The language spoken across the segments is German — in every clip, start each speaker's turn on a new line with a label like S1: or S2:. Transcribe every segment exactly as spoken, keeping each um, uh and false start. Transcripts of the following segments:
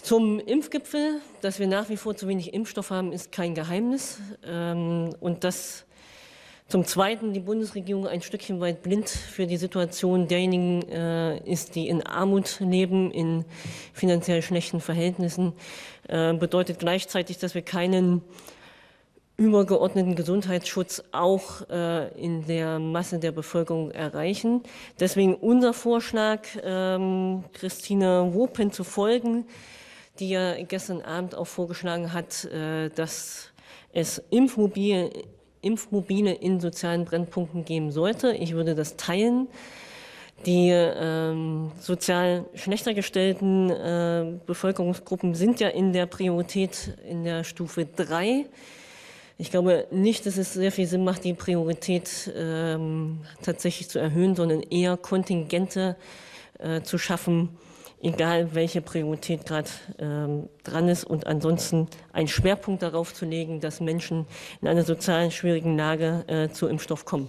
S1: Zum Impfgipfel, dass wir nach wie vor zu wenig Impfstoff haben, ist kein Geheimnis. Und dass zum Zweiten die Bundesregierung ein Stückchen weit blind für die Situation derjenigen ist, die in Armut leben, in finanziell schlechten Verhältnissen, bedeutet gleichzeitig, dass wir keinen übergeordneten Gesundheitsschutz auch äh, in der Masse der Bevölkerung erreichen. Deswegen unser Vorschlag, ähm, Christine Wopen zu folgen, die ja gestern Abend auch vorgeschlagen hat, äh, dass es Impfmobile, Impfmobile in sozialen Brennpunkten geben sollte. Ich würde das teilen. Die ähm, sozial schlechter gestellten äh, Bevölkerungsgruppen sind ja in der Priorität in der Stufe drei. Ich glaube nicht, dass es sehr viel Sinn macht, die Priorität ähm, tatsächlich zu erhöhen, sondern eher Kontingente äh, zu schaffen, egal welche Priorität gerade ähm, dran ist, und ansonsten einen Schwerpunkt darauf zu legen, dass Menschen in einer sozial schwierigen Lage äh, zu Impfstoff kommen.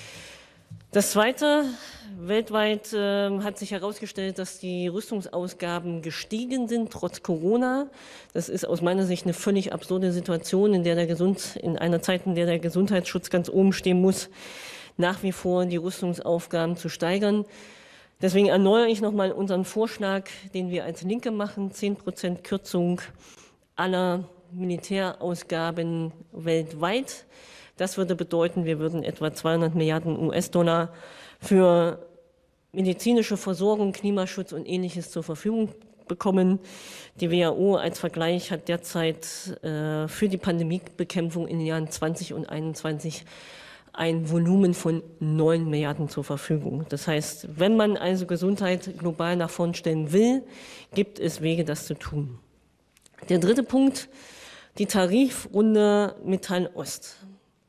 S1: Das Zweite, weltweit äh, hat sich herausgestellt, dass die Rüstungsausgaben gestiegen sind, trotz Corona. Das ist aus meiner Sicht eine völlig absurde Situation, in der der Gesund, in einer Zeit, in der der Gesundheitsschutz ganz oben stehen muss, nach wie vor die Rüstungsaufgaben zu steigern. Deswegen erneuere ich nochmal unseren Vorschlag, den wir als Linke machen, zehn Prozent Kürzung aller Militärausgaben weltweit. Das würde bedeuten, wir würden etwa zweihundert Milliarden U S-Dollar für medizinische Versorgung, Klimaschutz und Ähnliches zur Verfügung bekommen. Die W H O als Vergleich hat derzeit äh, für die Pandemiebekämpfung in den Jahren zwanzig und einundzwanzig ein Volumen von neun Milliarden zur Verfügung. Das heißt, wenn man also Gesundheit global nach vorn stellen will, gibt es Wege, das zu tun. Der dritte Punkt, die Tarifrunde Metall Ost.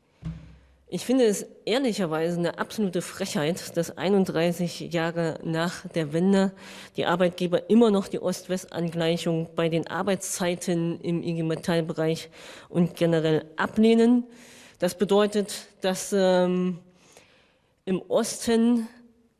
S1: Ich finde es ehrlicherweise eine absolute Frechheit, dass einunddreißig Jahre nach der Wende die Arbeitgeber immer noch die Ost-West-Angleichung bei den Arbeitszeiten im I G Metall-Bereich und generell ablehnen. Das bedeutet, dass ähm, im Osten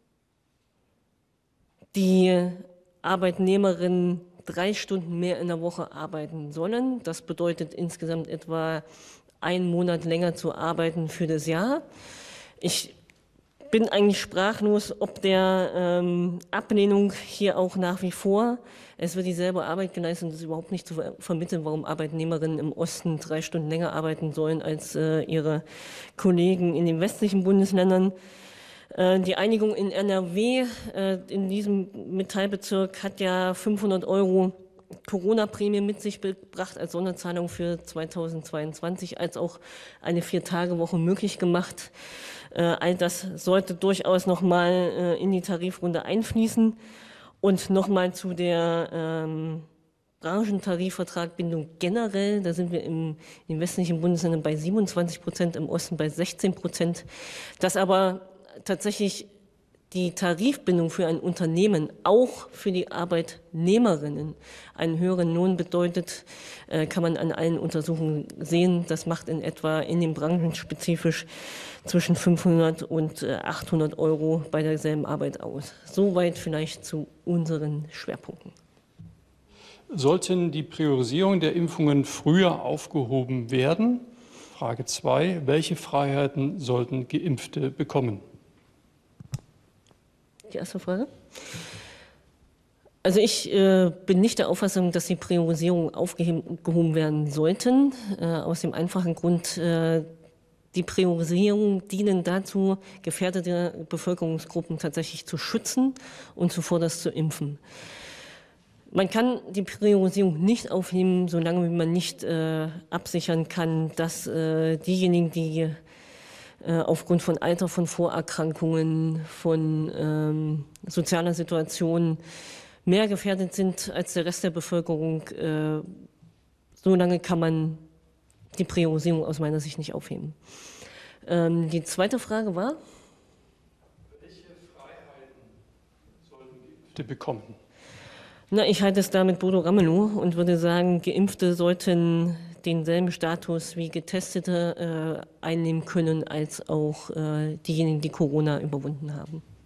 S1: die Arbeitnehmerinnen drei Stunden mehr in der Woche arbeiten sollen. Das bedeutet insgesamt etwa einen Monat länger zu arbeiten für das Jahr. Ich bin eigentlich sprachlos, ob der ähm, Ablehnung hier auch nach wie vor. Es wird dieselbe Arbeit geleistet und es ist überhaupt nicht zu ver vermitteln, warum Arbeitnehmerinnen im Osten drei Stunden länger arbeiten sollen als äh, ihre Kollegen in den westlichen Bundesländern. Äh, die Einigung in N R W, äh, in diesem Metallbezirk, hat ja fünfhundert Euro Corona-Prämie mit sich gebracht als Sonderzahlung für zweitausendzweiundzwanzig, als auch eine Vier-Tage-Woche möglich gemacht. Äh, all das sollte durchaus noch mal äh, in die Tarifrunde einfließen. Und noch mal zu der ähm, Branchentarifvertragbindung generell. Da sind wir im, in den westlichen Bundesländern bei siebenundzwanzig Prozent, im Osten bei sechzehn Prozent. Das aber tatsächlich die Tarifbindung für ein Unternehmen auch für die Arbeitnehmerinnen einen höheren Lohn bedeutet, kann man an allen Untersuchungen sehen. Das macht in etwa in den Branchen spezifisch zwischen fünfhundert und achthundert Euro bei derselben Arbeit aus. Soweit vielleicht zu unseren Schwerpunkten.
S2: Sollten die Priorisierung der Impfungen früher aufgehoben werden? Frage zwei. Welche Freiheiten sollten Geimpfte bekommen?
S1: Die erste Frage. Also ich äh, bin nicht der Auffassung, dass die Priorisierung aufgehoben werden sollten. Äh, aus dem einfachen Grund, äh, die Priorisierungen dienen dazu, gefährdete Bevölkerungsgruppen tatsächlich zu schützen und zuvorderst zu impfen. Man kann die Priorisierung nicht aufheben, solange man nicht äh, absichern kann, dass äh, diejenigen, die aufgrund von Alter, von Vorerkrankungen, von ähm, sozialer Situation mehr gefährdet sind als der Rest der Bevölkerung. Äh, so lange kann man die Priorisierung aus meiner Sicht nicht aufheben. Ähm, die zweite Frage war?
S2: Welche Freiheiten sollten Geimpfte bekommen?
S1: Na, ich halte es da mit Bodo Ramelow und würde sagen, Geimpfte sollten denselben Status wie Getestete äh, einnehmen können, als auch äh, diejenigen, die Corona überwunden haben.